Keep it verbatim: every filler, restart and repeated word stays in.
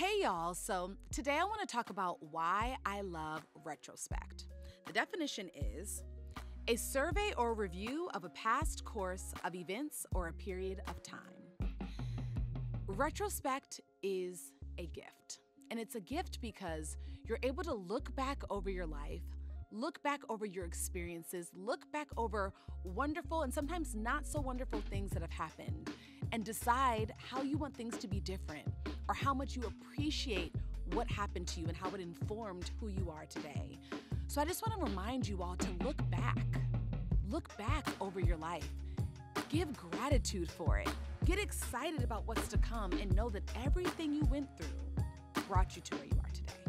Hey y'all, so today I want to talk about why I love retrospect. The definition is a survey or review of a past course of events or a period of time. Retrospect is a gift, and it's a gift because you're able to look back over your life, look back over your experiences, look back over wonderful and sometimes not so wonderful things that have happened, and decide how you want things to be different or how much you appreciate what happened to you and how it informed who you are today. So I just want to remind you all to look back. Look back over your life. Give gratitude for it. Get excited about what's to come and know that everything you went through brought you to where you are today.